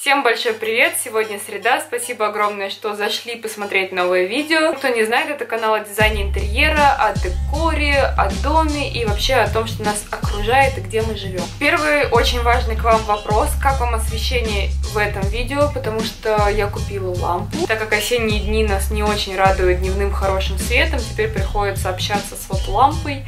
Всем большой привет! Сегодня среда. Спасибо огромное, что зашли посмотреть новое видео. Кто не знает, это канал о дизайне интерьера, о декоре, о доме и вообще о том, что нас окружает и где мы живем. Первый очень важный к вам вопрос: как вам освещение в этом видео? Потому что я купила лампу. Так как осенние дни нас не очень радуют дневным хорошим светом, теперь приходится общаться с фотолампой,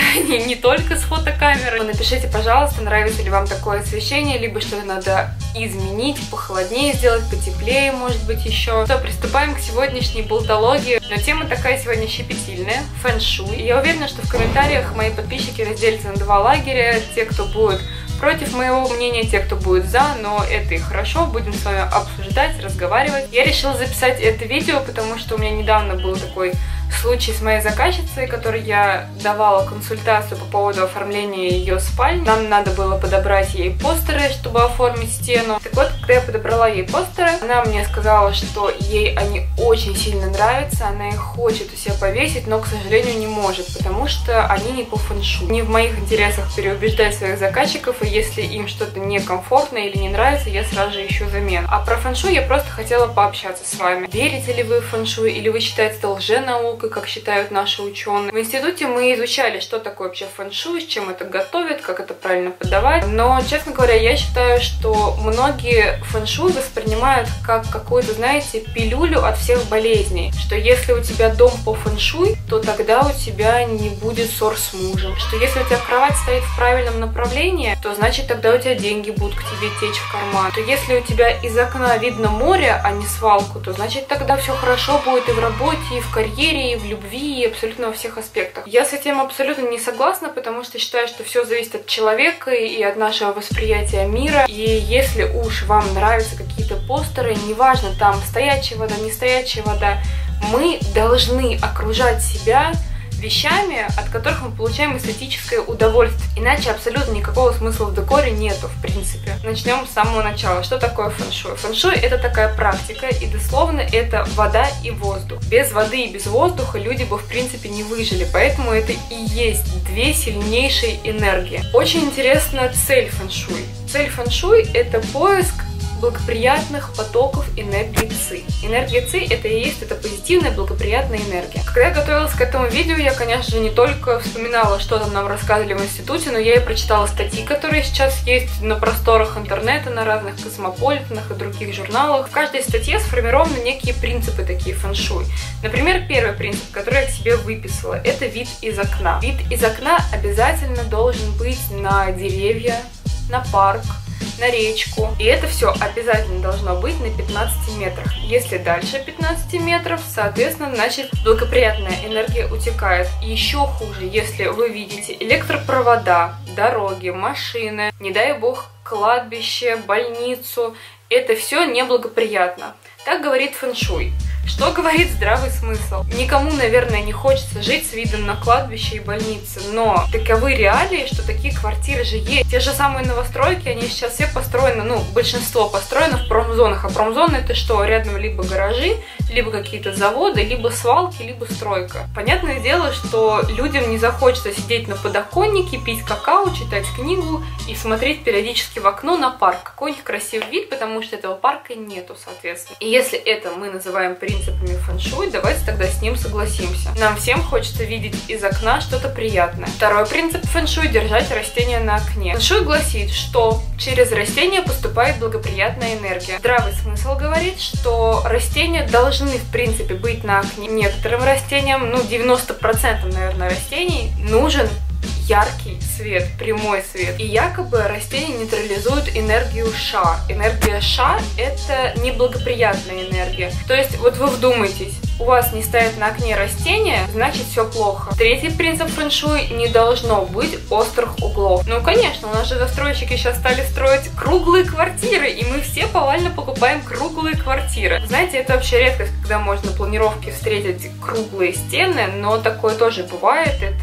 не только с фотокамерой. Напишите, пожалуйста, нравится ли вам такое освещение, либо что-то надо изменить, похолоднее сделать, потеплее, может быть, еще. Что, приступаем к сегодняшней болтологии. Но тема такая сегодня щепетильная — фэн-шуй. И я уверена, что в комментариях мои подписчики разделятся на два лагеря: те, кто будет против моего мнения, те, кто будет за, но это и хорошо, будем с вами обсуждать, разговаривать. Я решила записать это видео, потому что у меня недавно был такой случай с моей заказчицей, которой я давала консультацию по поводу оформления ее спальни. Нам надо было подобрать ей постеры, чтобы оформить стену. Так вот, когда я подобрала ей постеры, она мне сказала, что ей они очень сильно нравятся, она их хочет у себя повесить, но, к сожалению, не может, потому что они не по фэн-шуй. Не в моих интересах переубеждать своих заказчиков, и если им что-то некомфортно или не нравится, я сразу же ищу замену. А про фэн-шуй я просто хотела пообщаться с вами. Верите ли вы в фэн-шуй, или вы считаете это лженаукой, как считают наши ученые? В институте мы изучали, что такое вообще фэн-шуй, с чем это готовят, как это правильно подавать. Но, честно говоря, я считаю, что многие фэн-шуй воспринимают как какую-то, знаете, пилюлю от всех болезней. Что если у тебя дом по фэн-шуй, то тогда у тебя не будет ссор с мужем. Что если у тебя кровать стоит в правильном направлении, то значит тогда у тебя деньги будут к тебе течь в карман. То если у тебя из окна видно море, а не свалку, то значит тогда все хорошо будет и в работе, и в карьере, и в любви, и абсолютно во всех аспектах. Я с этим абсолютно не согласна, потому что считаю, что все зависит от человека и от нашего восприятия мира. И если уж вам нравятся какие-то постеры, неважно, там стоячая вода, не стоячая вода, мы должны окружать себя вещами, от которых мы получаем эстетическое удовольствие. Иначе абсолютно никакого смысла в декоре нету, в принципе. Начнем с самого начала. Что такое фэн-шуй? Фэн-шуй — это такая практика, и дословно это вода и воздух. Без воды и без воздуха люди бы, в принципе, не выжили, поэтому это и есть две сильнейшие энергии. Очень интересна цель фэн-шуй. Цель фэн-шуй — это поиск благоприятных потоков энергии Ци. Энергия Ци — это и есть эта позитивная, благоприятная энергия. Когда я готовилась к этому видео, я, конечно же, не только вспоминала, что там нам рассказывали в институте, но я и прочитала статьи, которые сейчас есть на просторах интернета, на разных космополитенах и других журналах. В каждой статье сформированы некие принципы такие фэн-шуй. Например, первый принцип, который я к себе выписала, это вид из окна. Вид из окна обязательно должен быть на деревья, на парк, на речку. И это все обязательно должно быть на 15 метрах. Если дальше 15 метров, соответственно, значит, благоприятная энергия утекает. И еще хуже, если вы видите электропровода, дороги, машины, не дай бог, кладбище, больницу. Это все неблагоприятно. Так говорит фэн-шуй. Что говорит здравый смысл? Никому, наверное, не хочется жить с видом на кладбище и больницы, но таковы реалии, что такие квартиры же есть. Те же самые новостройки, они сейчас все построены, ну, большинство построено в промзонах, а промзоны — это что? Рядом либо гаражи, либо какие-то заводы, либо свалки, либо стройка. Понятное дело, что людям не захочется сидеть на подоконнике, пить какао, читать книгу и смотреть периодически в окно на парк. Какой у них красивый вид, потому что этого парка нету, соответственно. И если это мы называем принципами фэн-шуй, давайте тогда с ним согласимся. Нам всем хочется видеть из окна что-то приятное. Второй принцип фэн-шуй — держать растения на окне. Фэн-шуй гласит, что через растения поступает благоприятная энергия. Здравый смысл говорит, что растения должны, в принципе, быть на окне. Некоторым растениям, ну 90%, наверное, растений нужен яркий свет, прямой свет. И якобы растения нейтрализуют энергию Ша. Энергия Ша — это неблагоприятная энергия. То есть, вот вы вдумайтесь, у вас не стоят на окне растения, значит все плохо. Третий принцип фэн-шуй — не должно быть острых углов. Ну, конечно, у нас же застройщики сейчас стали строить круглые квартиры, и мы все повально покупаем круглые квартиры. Знаете, это вообще редкость, когда можно на планировке встретить круглые стены, но такое тоже бывает. Это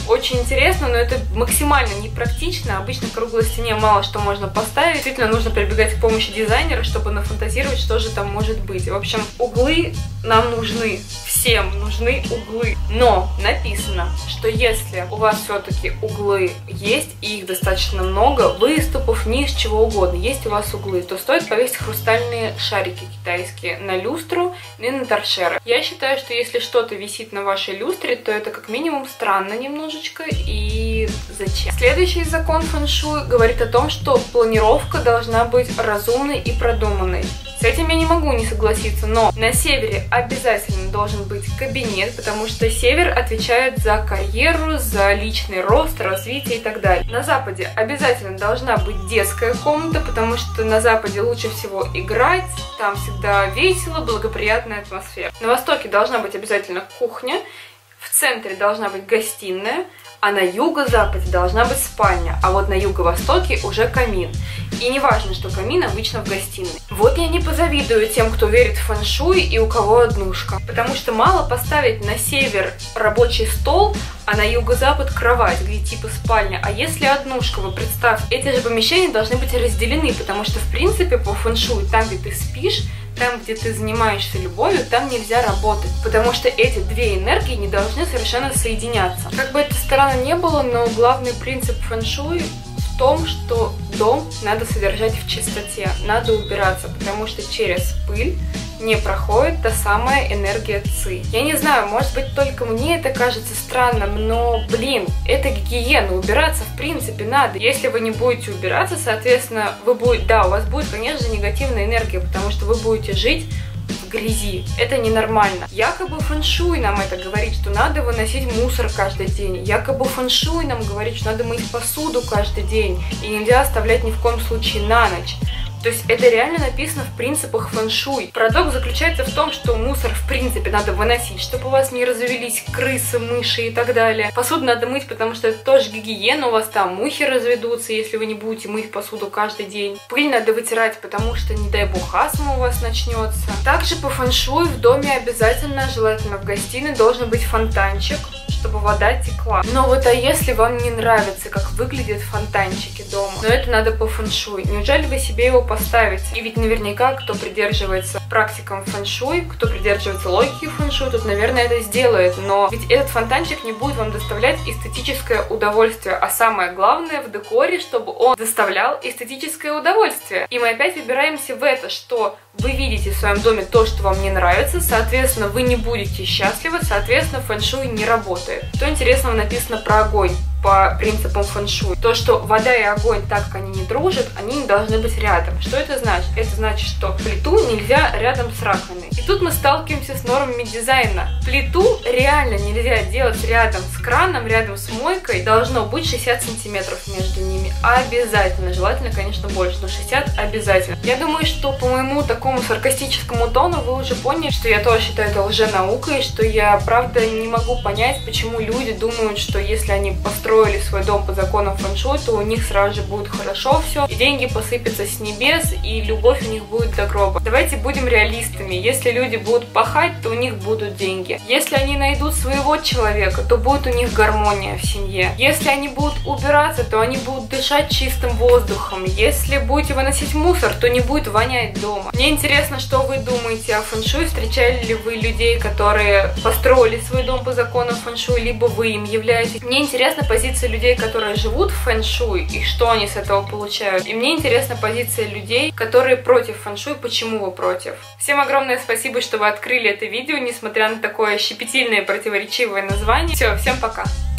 очень интересно, но это максимально непрактично. Обычно к круглой стене мало что можно поставить. Действительно, нужно прибегать к помощи дизайнера, чтобы нафантазировать, что же там может быть. В общем, углы нам нужны. Всем нужны углы. Но написано, что если у вас все-таки углы есть, и их достаточно много, выступов, низ, чего угодно, есть у вас углы, то стоит повесить хрустальные шарики китайские на люстру и на торшеры. Я считаю, что если что-то висит на вашей люстре, то это как минимум странно немножечко, и зачем? Следующий закон фэн-шуй говорит о том, что планировка должна быть разумной и продуманной. С этим я не могу не согласиться, но на севере обязательно должен быть кабинет, потому что север отвечает за карьеру, за личный рост, развитие и так далее. На западе обязательно должна быть детская комната, потому что на западе лучше всего играть, там всегда весело, благоприятная атмосфера. На востоке должна быть обязательно кухня, в центре должна быть гостиная, а на юго-западе должна быть спальня, а вот на юго-востоке уже камин. И не важно, что камин обычно в гостиной. Вот я не позавидую тем, кто верит в фэн-шуй и у кого однушка. Потому что мало поставить на север рабочий стол, а на юго-запад кровать, где типа спальня. А если однушка, вы представьте, эти же помещения должны быть разделены, потому что в принципе по фэн-шуй там, где ты спишь, там, где ты занимаешься любовью, там нельзя работать, потому что эти две энергии не должны совершенно соединяться. Как бы это странно не было, но главный принцип фэн-шуй в том, что дом надо содержать в чистоте, надо убираться, потому что через пыль не проходит та самая энергия ци. Я не знаю, может быть только мне это кажется странным, но, блин, это гигиена, убираться в принципе надо. Если вы не будете убираться, соответственно, у вас будет, конечно же, негативная энергия, потому что вы будете жить в грязи. Это ненормально. Якобы фэн-шуй нам это говорит, что надо выносить мусор каждый день. Якобы фэн-шуй нам говорит, что надо мыть посуду каждый день и нельзя оставлять ни в коем случае на ночь. То есть это реально написано в принципах фэн-шуй. Парадокс заключается в том, что мусор в принципе надо выносить, чтобы у вас не развелись крысы, мыши и так далее. Посуду надо мыть, потому что это тоже гигиена, у вас там мухи разведутся, если вы не будете мыть посуду каждый день. Пыль надо вытирать, потому что, не дай бог, астма у вас начнется. Также по фэн-шуй в доме обязательно, желательно в гостиной, должен быть фонтанчик, чтобы вода текла. Но вот а если вам не нравится, как выглядят фонтанчики дома, но это надо по фэн-шуй, неужели вы себе его поставите? И ведь наверняка, кто придерживается практикам фэн-шуй, кто придерживается логики фэн-шуй, тут, наверное, это сделает, но ведь этот фонтанчик не будет вам доставлять эстетическое удовольствие, а самое главное в декоре, чтобы он доставлял эстетическое удовольствие. И мы опять выбираемся в это, что вы видите в своем доме то, что вам не нравится, соответственно, вы не будете счастливы, соответственно, фэн-шуй не работает. Что интересного написано про огонь по принципам фэн-шуй? То, что вода и огонь, так как они не дружат, они не должны быть рядом. Что это значит? Это значит, что плиту нельзя рядом с раковиной. И тут мы сталкиваемся с нормами дизайна. Плиту реально нельзя делать рядом с краном, рядом с мойкой. Должно быть 60 сантиметров между ними. Обязательно. Желательно, конечно, больше, но 60 обязательно. Я думаю, что по моему такому саркастическому тону вы уже поняли, что я тоже считаю это лженаукой, что я, правда, не могу понять, почему люди думают, что если они построили свой дом по законам фэн-шуй, то у них сразу же будет хорошо все, и деньги посыпятся с небес, и любовь у них будет до гроба. Давайте будем реалистами. Если люди будут пахать, то у них будут деньги. Если они найдут своего человека, то будет у них гармония в семье. Если они будут убираться, то они будут дышать чистым воздухом. Если будете выносить мусор, то не будет вонять дома. Мне интересно, что вы думаете о фэн-шуй. Встречали ли вы людей, которые построили свой дом по законам фэн-шуй, либо вы им являетесь? Мне интересна позиция людей, которые живут в фэн-шуй, и что они с этого получают. И мне интересна позиция людей, которые против фэн-шуй, почему вы против. Всем огромное спасибо, что вы открыли это видео, несмотря на такое щепетильное и противоречивое название. Все, всем пока!